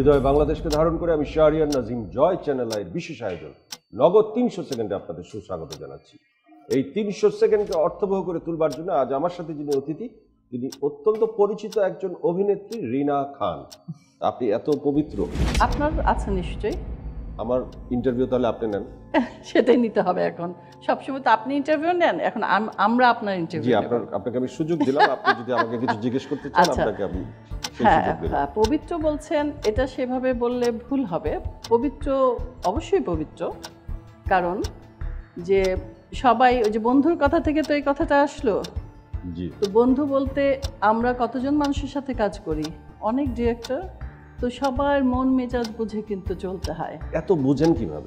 হৃদয় বাংলাদেশকে ধারণ করে আমি শাহরিয়ার নাজিম জয় চ্যানেল আইয়ের বিশেষ আয়োজন নগদ 300 সেকেন্ডে আপনাদের সুস্বাগত জানাচ্ছি। এই 300 সেকেন্ডকে অর্থবহ করে তুলবার জন্য আজ আমার সাথে যিনি অতিথি, তিনি অত্যন্ত পরিচিত একজন অভিনেত্রী রিনা খান। আপনি এত পবিত্র, আপনার আছে নিশ্চয়ই। আমার ইন্টারভিউ তাহলে আপনি নেন। সেটাই নিতে হবে এখন, সবসময় তো আপনি ইন্টারভিউ নেন, এখন আমরা আপনার ইন্টারভিউ। জি, আপনাকে আমি সুযোগ দিলাম, আপনি যদি আমাকে কিছু জিজ্ঞেস করতে চান আপনাকে আমি সেই সুযোগ দিলাম। হ্যাঁ, পবিত্র বলছেন, এটা সেভাবে বললে ভুল হবে। পবিত্র, অবশ্যই পবিত্র, কারণ যে সবাই ওই যে বন্ধুর কথা থেকে তো এই কথাটা আসলো। জি, তো বন্ধু বলতে আমরা কতজন মানুষের সাথে কাজ করি, অনেক ডিরেক্টর, তো সবার মন মেজাজ বুঝে কিন্তু চলতে হয়। এত বুঝেন কিভাবে?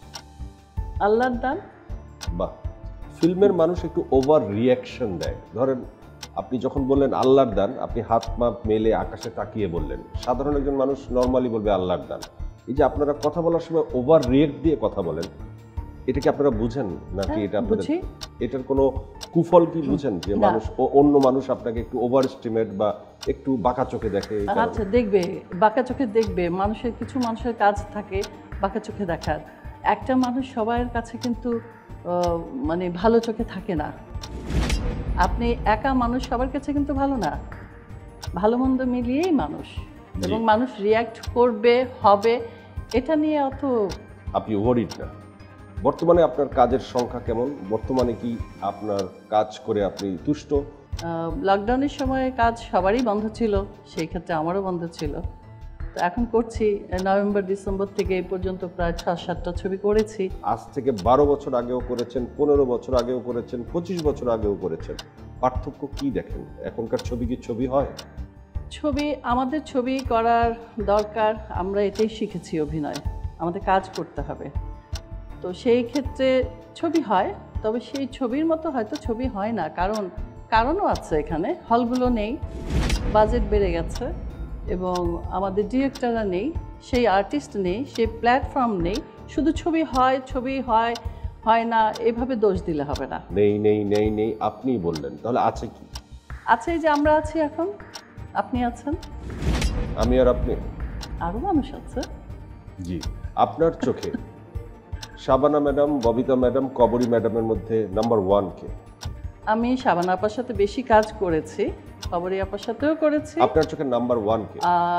আল্লাহর দান। বাহ, ফিল্মের মানুষ একটু ওভার রিয়াকশন দেয়। ধরেন আপনি যখন বললেন আল্লাহর দান, আপনি হাত মাপ মেলে আকাশে তাকিয়ে বললেন। সাধারণ একজন মানুষ নর্মালি বলবে আল্লাহর দান। এই যে আপনারা কথা বলার সময় ওভার রিয়েক্ট দিয়ে কথা বলেন, এটা কি আপনারা বুঝেন নাকি এটা আপনাদের এটার কোনো কুফল কি বুঝেন যে মানুষ অন্য মানুষ আপনাকে একটু ওভার এস্টিমেট বা একটু বাঁকা চোখে দেখে? আচ্ছা, দেখবে বাঁকা চোখে দেখবে, মানুষের কিছু মানুষের কাজ থাকে বাঁকা চোখে দেখার। একটা মানুষ সবার কাছে কিন্তু মানে ভালো চোখে থাকে না। আপনি একা মানুষ, সবার কাছে কিন্তু ভালো না। ভালো মন্দ মিলিয়েই মানুষ, এবং মানুষ রিয়্যাক্ট করবে, হবে, এটা নিয়ে অত আপনি ওয়ারিড না। বর্তমানে আপনার কাজের সংখ্যা কেমন? বর্তমানে কি আপনার কাজ করে আপনি তুষ্ট? লকডাউনের সময় কাজ সবারই বন্ধ ছিল, সেই ক্ষেত্রে আমারও বন্ধ ছিল। তো এখন করছি, নভেম্বর ডিসেম্বর থেকে এই পর্যন্ত প্রায় 6-7টা ছবি করেছি। আজ থেকে 12 বছর আগেও করেছেন, 15 বছর আগেও করেছেন, 25 বছর আগেও করেছেন। পার্থক্য কি দেখেন? এখনকার ছবি কি ছবি হয়? ছবি, আমাদের ছবি করার দরকার, আমরা এটাই শিখেছি, অভিনয়, আমাদের কাজ করতে হবে। তো সেই ক্ষেত্রে ছবি হয়, তবে সেই ছবির মতো হয়তো ছবি হয় না, কারণও আছে। এখানে হলগুলো নেই, বাজেট বেড়ে গেছে, এবং আমাদের ডিরেক্টররা নেই, সেই আর্টিস্ট নেই, সেই প্ল্যাটফর্ম নেই। শুধু ছবি হয় না, এভাবে দোষ দিলে হবে না। নেই নেই নেই নেই আপনিই বললেন, তাহলে আছে কি? আছে যে আমরা আছি এখন, আপনি আছেন, আমি আর আপনি, আরও মানুষ আছে। জি, আপনার চোখে শাবানা ম্যাডাম, ববিতা ম্যাডাম, কবরী ম্যাডামের মধ্যে নাম্বার 1 কে? আমি শাবানা আপার সাথে বেশি কাজ করেছি, কবরী আপার সাথেও করেছি। আপনার চোখে নাম্বার 1 কে?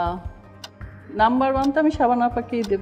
নাম্বার 1 তো আমি শাবানা আপাকেই দেব।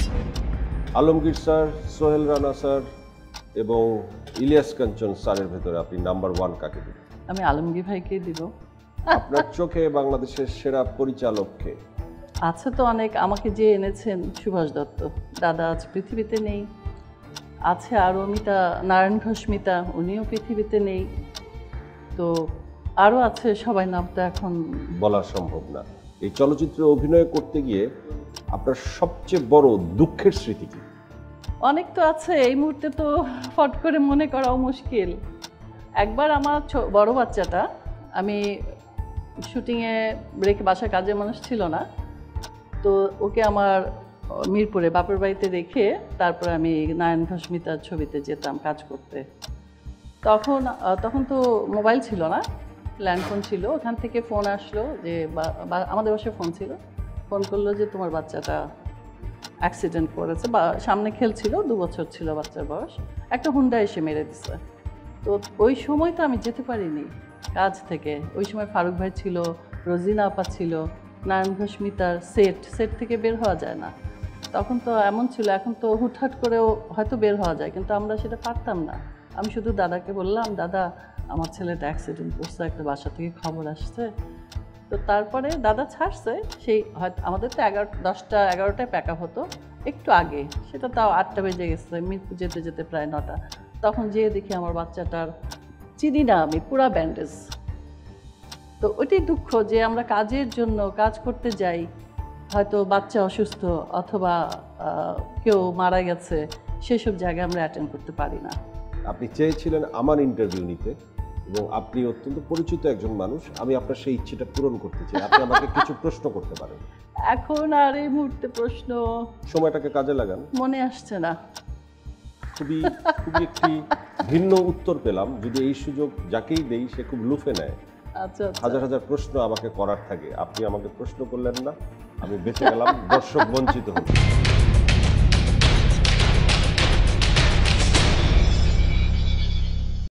আলমগীর স্যার, সোহেল রানা স্যার এবং ইলিয়াস কাঞ্চন স্যারের ভেতরে আপনি নাম্বার 1 কাকে দেবেন? আমি আলমগীর ভাইকেই দিব। আপনার চোখে বাংলাদেশের সেরা পরিচালক কে? আছে তো অনেক, আমাকে যে এনেছেন সুভাষ দত্ত, দাদা আজ পৃথিবীতে নেই। আছে আরও মিতা, নারায়ণ ঘোষ মিতা, উনিও পৃথিবীতে নেই। তো আরও আছে, সবাই নাম তো এখন বলা সম্ভব না। এই চলচ্চিত্রে অভিনয় করতে গিয়ে আপনার সবচেয়ে বড় দুঃখের স্মৃতি কি? অনেক তো আছে, এই মুহূর্তে তো ফট করে মনে করাও মুশকিল। একবার আমার বড় বাচ্চাটা, আমি শুটিংয়ে রেখে, বাসায় কাজের মানুষ ছিল না, তো ওকে আমার মিরপুরে বাপের বাড়িতে রেখে তারপরে আমি নারায়ণ ঘোষ মিতার ছবিতে যেতাম কাজ করতে। তখন তো মোবাইল ছিল না, ল্যান্ডফোন ছিল। ওখান থেকে ফোন আসলো যে, আমাদের বাসায় ফোন ছিল, ফোন করলো যে তোমার বাচ্চাটা অ্যাক্সিডেন্ট করেছে, বা সামনে খেলছিল, 2 বছর ছিল বাচ্চার বয়স, একটা হুন্ডা এসে মেরে দিছে। তো ওই সময় তো আমি যেতে পারিনি কাজ থেকে। ওই সময় ফারুক ভাই ছিল, রোজিনা আপা ছিল, নারায়ণ ঘোষ মিতার সেট থেকে বের হওয়া যায় না। তখন তো এমন ছিল, এখন তো হুটহাট করেও হয়তো বের হওয়া যায়, কিন্তু আমরা সেটা পারতাম না। আমি শুধু দাদাকে বললাম, দাদা আমার ছেলেটা অ্যাক্সিডেন্ট করছে, একটা বাসা থেকে খবর আসছে। তো তারপরে দাদা ছাড়ছে, সেই হয়তো আমাদের তো 10টা 11টায় প্যাক আপ হতো, একটু আগে, সেটা তাও 8টা বেজে গেছে, মিরপুর যেতে যেতে প্রায় 9টা। তখন যেয়ে দেখি আমার বাচ্চাটার, চিনি না আমি, পুরা ব্যান্ডেজ। তো ওইটাই দুঃখ যে আমরা কাজের জন্য কাজ করতে যাই, হয়তো বাচ্চা অসুস্থ অথবা কেউ মারা গেছে, সেসব জায়গায় আমরা অ্যাটেন্ড করতে পারি না। আপনি চেয়েছিলেন আমার ইন্টারভিউ নিতে, এবং আপনি অত্যন্ত পরিচিত একজন মানুষ, আমি আপনার সেই ইচ্ছেটা পূরণ করতে চাই। আপনি আমাকে কিছু প্রশ্ন করতে পারেন। এখন আর এই মুহূর্তে প্রশ্ন, সময়টাকে কাজে লাগান। মনে আসছে না। খুবই একটি ভিন্ন উত্তর পেলাম। যদি এই সুযোগ যাকেই দেই সে খুব লুফে নেয়। আচ্ছা, হাজার হাজার প্রশ্ন আমাকে করার থাকে, আপনি আমাকে প্রশ্ন করলেন না, আমি বেঁচে গেলাম, দর্শক বঞ্চিত হলো।